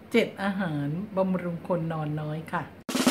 7อาหารบำรุงคนนอนน้อยค่ะ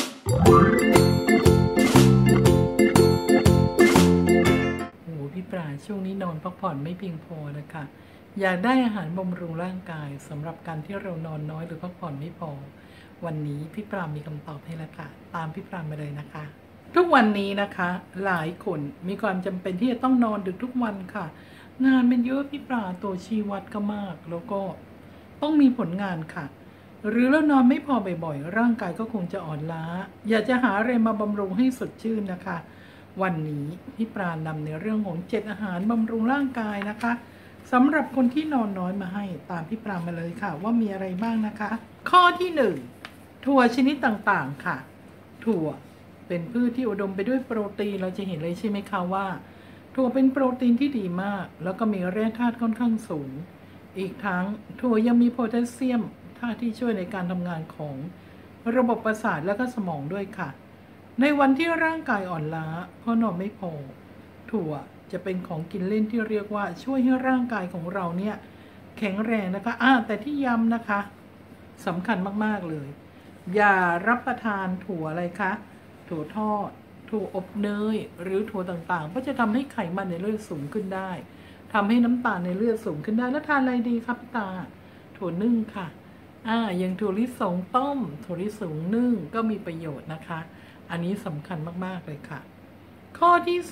โอ้พี่ปราช่วงนี้นอนพักผ่อนไม่เพียงพอนะคะอยากได้อาหารบำรุงร่างกายสำหรับการที่เรานอนน้อยหรือพักผ่อนไม่พอวันนี้พี่ปรามีคำตอบให้แล้วค่ะตามพี่ปรามาเลยนะคะทุกวันนี้นะคะหลายคนมีความจำเป็นที่จะต้องนอนดึกทุกวันค่ะงานมันเยอะพี่ปราตัวชีวัดก็มากแล้วก็ต้องมีผลงานค่ะหรือเรานอนไม่พอบ่อยๆร่างกายก็คงจะอ่อนล้าอยากจะหาอะไรมาบำรุงให้สดชื่นนะคะวันนี้พี่ปรานำในเรื่องของ7อาหารบำรุงร่างกายนะคะสำหรับคนที่นอนน้อยมาให้ตามพี่ปรามาเลยค่ะว่ามีอะไรบ้างนะคะข้อที่1ถั่วชนิดต่างๆค่ะถั่วเป็นพืชที่อุดมไปด้วยโปรตีนเราจะเห็นเลยใช่ไหมคะว่าถั่วเป็นโปรตีนที่ดีมากแล้วก็มีแร่ธาตุค่อนข้างสูงอีกทั้งถั่วยังมีโพแทสเซียมที่ช่วยในการทำงานของระบบประสาทและก็สมองด้วยค่ะในวันที่ร่างกายอ่อนล้าเพราะนอนไม่พอถั่วจะเป็นของกินเล่นที่เรียกว่าช่วยให้ร่างกายของเราเนี่ยแข็งแรงนะคะแต่ที่ย้ำนะคะสำคัญมากๆเลยอย่ารับประทานถั่วอะไรคะถั่วทอดถั่วอบเนยหรือถั่วต่างๆเพราะจะทำให้ไขมันในเลือดสูงขึ้นได้ทำให้น้ำตาลในเลือดสูงขึ้นได้แล้วทานอะไรดีครับพี่ตาถั่วนึ่งค่ะอย่างถั่วลิสงต้มถั่วลิสงนึ่งก็มีประโยชน์นะคะอันนี้สำคัญมากๆเลยค่ะข้อที่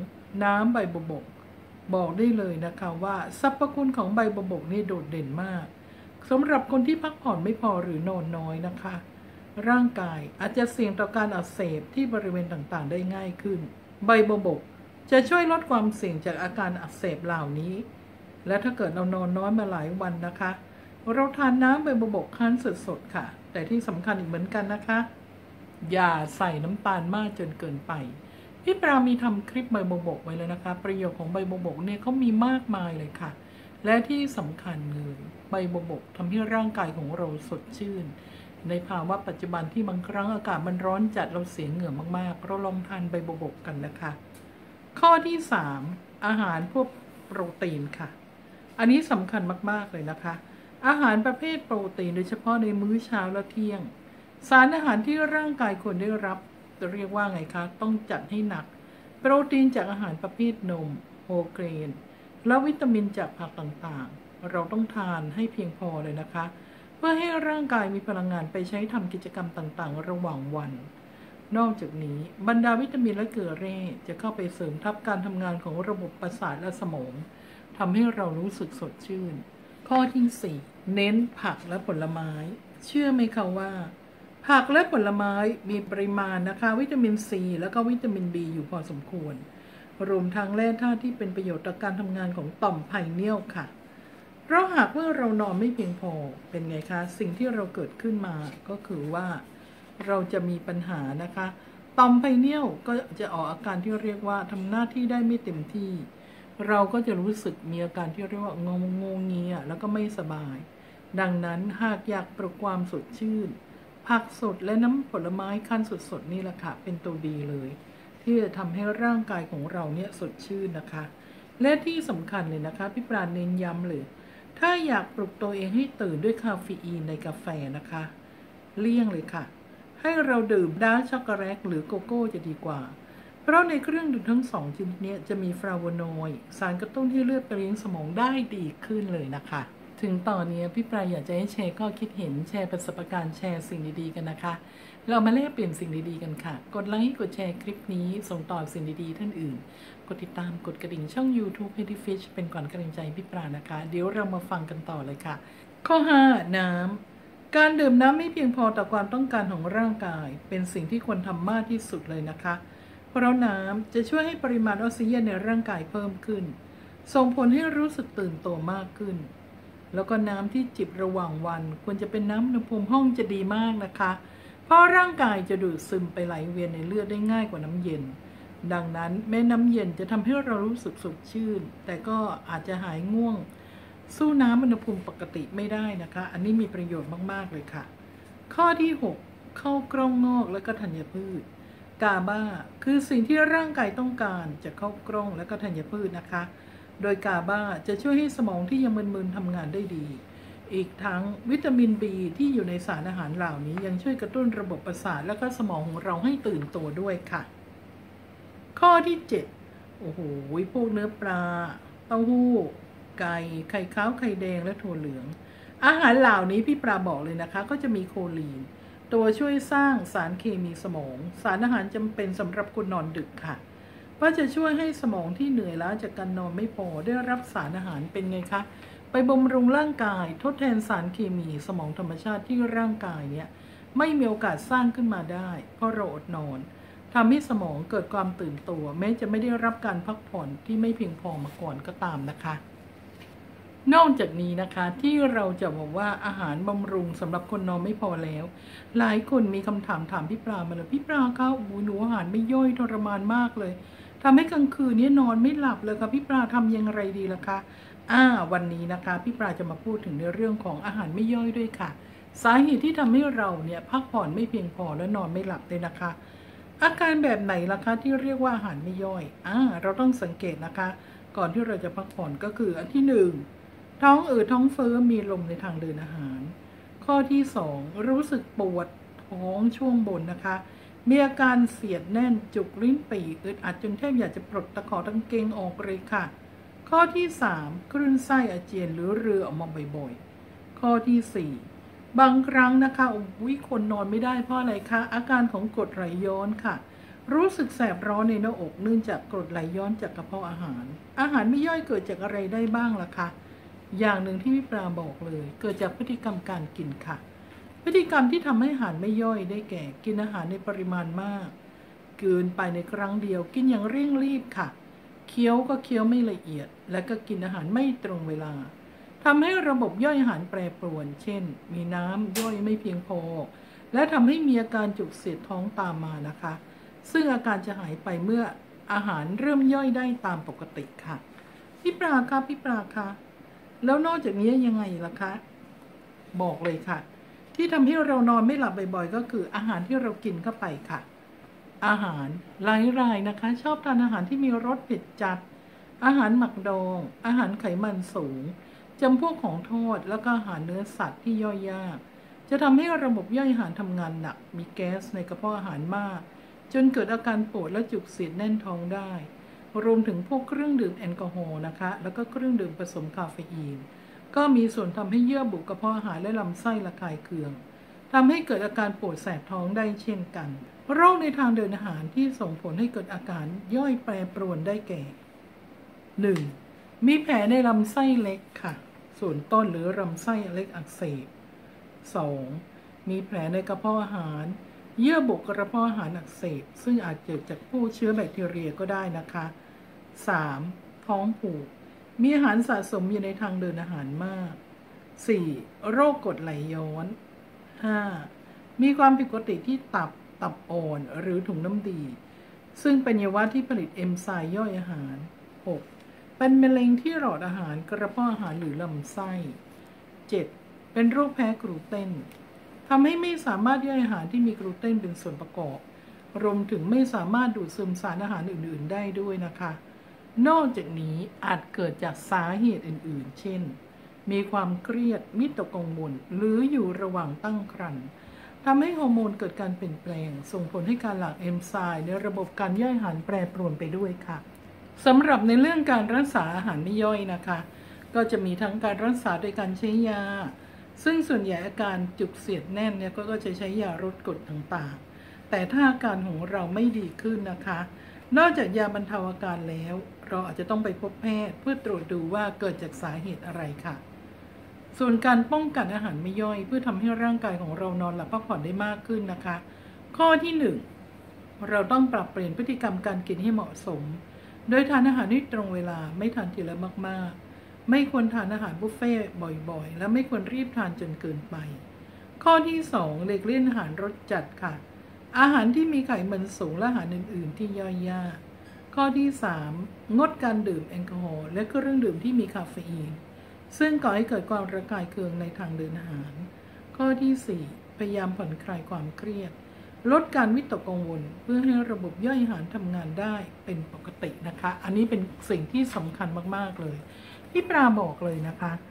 2น้ำใบบัวบกบอกได้เลยนะคะว่าสรรพคุณของใบบัวบกนี่โดดเด่นมากสำหรับคนที่พักผ่อนไม่พอหรือนอนน้อยนะคะร่างกายอาจจะเสี่ยงต่อการอักเสบที่บริเวณต่างๆได้ง่ายขึ้นใบบัวบกจะช่วยลดความเสี่ยงจากอาการอักเสบเหล่านี้และถ้าเกิดเรานอนน้อยมาหลายวันนะคะเราทานน้ำใบบัวบกคั้นสดๆค่ะแต่ที่สำคัญอีกเหมือนกันนะคะอย่าใส่น้ำตาลมากจนเกินไปพี่ปรามีทำคลิปใบบัวบกไว้แล้วนะคะประโยชน์ของใบบัวบกเนี่ยเขามีมากมายเลยค่ะและที่สำคัญเลยใบบัวบกทำให้ร่างกายของเราสดชื่นในภาวะปัจจุบันที่บางครั้งอากาศมันร้อนจัดเราเสียเหงื่อมากๆเราลองทานใบบัวบกกันนะคะข้อที่3อาหารพวกโปรตีนค่ะอันนี้สำคัญมากๆเลยนะคะอาหารประเภทโปรตีนโดยเฉพาะในมื้อเช้าและเที่ยงสารอาหารที่ร่างกายควรได้รับจะเรียกว่าไงคะต้องจัดให้หนักโปรตีนจากอาหารประเภทนมโฮลเกรนและวิตามินจากผักต่างๆเราต้องทานให้เพียงพอเลยนะคะเพื่อให้ร่างกายมีพลังงานไปใช้ทำกิจกรรมต่างๆระหว่างวันนอกจากนี้บรรดาวิตามินและเกลือแร่จะเข้าไปเสริมทับการทำงานของระบบประสาทและสมองทำให้เรารู้สึกสดชื่นข้อที่4เน้นผักและผลไม้เชื่อไหมคะว่าผักและผลไม้มีปริมาณนะคะวิตามินซีแล้วก็วิตามินบีอยู่พอสมควรรวมทั้งแร่ธาตุที่เป็นประโยชน์ต่อการทำงานของต่อมไพเนียลค่ะเพราะหากเมื่อเรานอนไม่เพียงพอเป็นไงคะสิ่งที่เราเกิดขึ้นมาก็คือว่าเราจะมีปัญหานะคะต่อมไพเนียลก็จะออกอาการที่เรียกว่าทำหน้าที่ได้ไม่เต็มที่เราก็จะรู้สึกมีอาการที่เรียกว่างงเงียแล้วก็ไม่สบายดังนั้นหากอยากปลุกความสดชื่นผักสดและน้ำผลไม้คั้นสดๆนี่แหละค่ะเป็นตัวดีเลยที่จะทำให้ร่างกายของเราเนี่ยสดชื่นนะคะและที่สำคัญเลยนะคะพี่ปราณเน้นย้ำเลยถ้าอยากปลุกตัวเองให้ตื่นด้วยคาเฟอีนในกาแฟนะคะเลี่ยงเลยค่ะให้เราดื่มดาร์กช็อกโกแลตหรือโกโก้จะดีกว่าเพราะในเครื่องดื่มทั้ง2ชนิดนี้จะมีฟลาโวนอยด์สารกระตุ้นให้เลือดไปเลี้ยงสมองได้ดีขึ้นเลยนะคะถึงตอนนี้พี่ปราอยากจะให้แชร์ข้อคิดเห็นแชร์ประสบการณ์แชร์สิ่งดีๆกันนะคะเรามาแลกเปลี่ยนสิ่งดีๆกันค่ะกดไลค์กดแชร์คลิปนี้ส่งต่อสิ่งดีๆท่านอื่นกดติดตามกดกระดิ่งช่อง YouTube Healthy Fish เป็นก่อนกำลังใจพี่ปรานะคะเดี๋ยวเรามาฟังกันต่อเลยค่ะข้อ5น้ำการดื่มน้ำไม่เพียงพอต่อความต้องการของร่างกายเป็นสิ่งที่ควรทำมากที่สุดเลยนะคะเพราะน้ำจะช่วยให้ปริมาณออกซิเจนในร่างกายเพิ่มขึ้นส่งผลให้รู้สึกตื่นตัวมากขึ้นแล้วก็น้ำที่จิบระหว่างวันควรจะเป็นน้ำอุณหภูมิห้องจะดีมากนะคะเพราะร่างกายจะดูดซึมไปไหลเวียนในเลือดได้ง่ายกว่าน้ำเย็นดังนั้นแม้น้ำเย็นจะทำให้เรารู้สึกสดชื่นแต่ก็อาจจะหายง่วงสู้น้ำอุณหภูมิปกติไม่ได้นะคะอันนี้มีประโยชน์มากๆเลยค่ะข้อที่6ข้าวกล้องงอกและก็ธัญพืชกาบาคือสิ่งที่ร่างกายต้องการจากข้าวกล้องและก็ธัญพืชนะคะโดยกาบาจะช่วยให้สมองที่ยังมึนๆทำงานได้ดีอีกทั้งวิตามิน B ที่อยู่ในสารอาหารเหล่านี้ยังช่วยกระตุ้นระบบประสาทและก็สมองของเราให้ตื่นตัวด้วยค่ะข้อที่7โอ้โหพวกเนื้อปลาเต้าหู้ไก่ไข่ขาวไข่แดงและถั่วเหลืองอาหารเหล่านี้พี่ปลาบอกเลยนะคะก็จะมีโคลีนตัวช่วยสร้างสารเคมีสมองสารอาหารจำเป็นสำหรับคนนอนดึกค่ะเพราะจะช่วยให้สมองที่เหนื่อยล้าจากการนอนไม่พอได้รับสารอาหารเป็นไงคะไปบำรุงร่างกายทดแทนสารเคมีสมองธรรมชาติที่ร่างกายเนี่ยไม่มีโอกาสสร้างขึ้นมาได้เพราะเราอดนอนทำให้สมองเกิดความตื่นตัวแม้จะไม่ได้รับการพักผ่อนที่ไม่เพียงพอมาก่อนก็ตามนะคะนอกจากนี้นะคะที่เราจะบอกว่าอาหารบำรุงสำหรับคนนอนไม่พอแล้วหลายคนมีคำถามพี่ปลามาเลยพี่ปลาคะหนูอาหารไม่ย่อยทรมานมากเลยทำให้กลางคืนนี้นอนไม่หลับเลยค่ะพี่ปลาทำยังไงดีล่ะคะวันนี้นะคะพี่ปลาจะมาพูดถึงในเรื่องของอาหารไม่ย่อยด้วยค่ะสาเหตุที่ทำให้เราเนี่ยพักผ่อนไม่เพียงพอและนอนไม่หลับเลยนะคะอาการแบบไหนล่ะคะที่เรียกว่าอาหารไม่ย่อยเราต้องสังเกตนะคะก่อนที่เราจะพักผ่อนก็คืออันที่1ท้องอืดท้องเฟ้อมีลมในทางเดินอาหารข้อที่2รู้สึกปวดท้องช่วงบนนะคะมีอาการเสียดแน่นจุกลิ้นปี่อึดอัดจนแทบอยากจะปลดตะขอกางเกงออกเลยค่ะข้อที่3คลื่นไส้อาเจียนหรือเรือออกมาบ่อยๆข้อที่4บางครั้งนะคะคนนอนไม่ได้เพราะอะไรคะอาการของกรดไหลย้อนค่ะรู้สึกแสบร้อนในหน้าอกเนื่องจากกรดไหลย้อนจากกระเพาะอาหารไม่ย่อยเกิดจากอะไรได้บ้างล่ะคะอย่างหนึ่งที่พี่ปลาบอกเลยเกิดจากพฤติกรรมการกินค่ะพฤติกรรมที่ทำให้อาหารไม่ย่อยได้แก่กินอาหารในปริมาณมากเกินไปในครั้งเดียวกินอย่างเร่งรีบค่ะเคี้ยวก็เคี้ยวไม่ละเอียดและก็กินอาหารไม่ตรงเวลาทำให้ระบบย่อยอาหารแปรปรวนเช่นมีน้ำย่อยไม่เพียงพอและทำให้มีอาการจุกเสียดท้องตามมานะคะซึ่งอาการจะหายไปเมื่ออาหารเริ่มย่อยได้ตามปกติค่ะพี่ปลาคะแล้วนอกจากนี้ยังไงล่ะคะบอกเลยค่ะที่ทำให้เรานอนไม่หลับบ่อยๆก็คืออาหารที่เรากินเข้าไปค่ะอาหารหลายรายนะคะชอบทานอาหารที่มีรสเผ็ดจัดอาหารหมักดองอาหารไขมันสูงจำพวกของทอดแล้วก็อาหารเนื้อสัตว์ที่ย่อยยากจะทำให้ระบบย่อยอาหารทำงานหนักมีแก๊สในกระเพาะอาหารมากจนเกิดอาการปวดและจุกเสียดแน่นท้องได้รวมถึงพวกเครื่องดื่มแอลกอฮอล์นะคะแล้วก็เครื่องดื่มผสมคาเฟอีนก็มีส่วนทำให้เยื่อบุกระเพาะอาหารและลำไส้ระคายเคืองทำให้เกิดอาการปวดแสบท้องได้เช่นกันโรคในทางเดินอาหารที่ส่งผลให้เกิดอาการย่อยแปรปรวนได้แก่ 1. มีแผลในลำไส้เล็กค่ะส่วนต้นหรือลำไส้เล็กอักเสบ 2. มีแผลในกระเพาะอาหารเยื่อบุกระเพาะอาหารอักเสบซึ่งอาจเกิดจากผู้เชื้อแบคทีเรียก็ได้นะคะ 3. ท้องผูกมีอาหารสะสมอยู่ในทางเดินอาหารมาก 4. โรคกรดไหลย้อน 5. มีความผิดปกติที่ตับอ่อนหรือถุงน้ำดีซึ่งเป็นอวัยวะที่ผลิตเอนไซม์ย่อยอาหาร 6. เป็นมะเร็งที่หลอดอาหารกระเพาะอาหารหรือลำไส้ 7. เป็นโรคแพ้กลูเตนทำให้ไม่สามารถย่อยอาหารที่มีกลูเตนเป็นส่วนประกอบรวมถึงไม่สามารถดูดซึมสารอาหารอื่นๆได้ด้วยนะคะนอกจากนี้อาจเกิดจากสาเหตุอื่นๆเช่นมีความเครียดวิตกกังวลหรืออยู่ระหว่างตั้งครรภ์ทำให้ฮอร์โมนเกิดการเปลี่ยนแปลงส่งผลให้การหลั่งเอนไซม์ในระบบการย่อยอาหารแปรปรวนไปด้วยค่ะสำหรับในเรื่องการรักษาอาหารไม่ย่อยนะคะก็จะมีทั้งการรักษาโดยการใช้ยาซึ่งส่วนใหญ่อาการจุกเสียดแน่นเนี่ยก็จะใช้ยาลดกรดต่างๆแต่ถ้าอาการของเราไม่ดีขึ้นนะคะนอกจากยาบรรเทาอาการแล้วเราอาจจะต้องไปพบแพทย์เพื่อตรวจดูว่าเกิดจากสาเหตุอะไรค่ะส่วนการป้องกันอาหารไม่ย่อยเพื่อทำให้ร่างกายของเรานอนหลับพักผ่อนได้มากขึ้นนะคะข้อที่1เราต้องปรับเปลี่ยนพฤติกรรมการกินให้เหมาะสมโดยทานอาหารให้ตรงเวลาไม่ทานทีละมากๆไม่ควรทานอาหารบุฟเฟ่ต์บ่อยๆและไม่ควรรีบทานจนเกินไปข้อที่2หลีกเลี่ยงอาหารรสจัดค่ะอาหารที่มีไขมันสูงและอาหารอื่นๆที่ย่อยยากข้อที่3งดการดื่มแอลกอฮอล์และเครื่องดื่มที่มีคาเฟอีนซึ่งก่อให้เกิดความระคายเคืองในทางเดินอาหารข้อที่4พยายามผ่อนคลายความเครียดลดการวิตกกังวลเพื่อให้ระบบย่อยอาหารทำงานได้เป็นปกตินะคะอันนี้เป็นสิ่งที่สำคัญมากๆเลยพี่ปลาบอกเลยนะคะ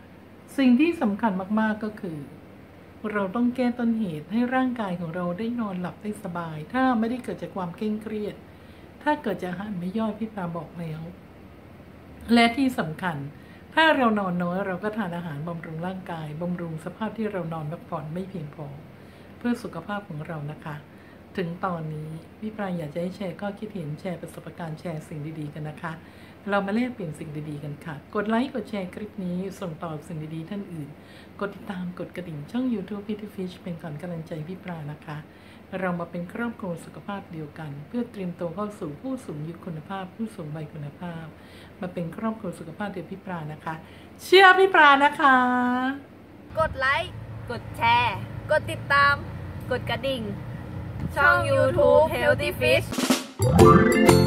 สิ่งที่สำคัญมากๆก็คือเราต้องแก้ต้นเหตุให้ร่างกายของเราได้นอนหลับได้สบาย ถ้าไม่ได้เกิดจากความเคร่งเครียดถ้าเกิดจากอาหารไม่ย่อยพี่ปลาบอกแล้วและที่สำคัญถ้าเรานอนน้อยเราก็ทานอาหารบำรุงร่างกายบำรุงสภาพที่เรานอนพักผ่อนไม่เพียงพอเพื่อสุขภาพของเรานะคะถึงตอนนี้พี่ปลาอยากจะให้แชร์ข้อคิดเห็นแชร์ประสบการณ์แชร์สิ่งดีๆกันนะคะเรามาแลกเปลี่ยนสิ่งดีๆกันค่ะกดไลค์กดแชร์คลิปนี้ส่งต่อสิ่งดีๆท่านอื่นกดติดตามกดกระดิ่งช่อง YouTube Pretty Fish เป็นก่อนกำลังใจพี่ปลานะคะเรามาเป็นครอบครัวสุขภาพเดียวกันเพื่อเตรียมตัวเข้าสู่ผู้สูงอายุคุณภาพผู้สูงวัยคุณภาพมาเป็นครอบครัวสุขภาพเดียวพี่ปลานะคะเชื่อพี่ปลานะคะกดไลค์กดแชร์กดติดตามกดกระดิ่งช่อง YouTube Healthy Fish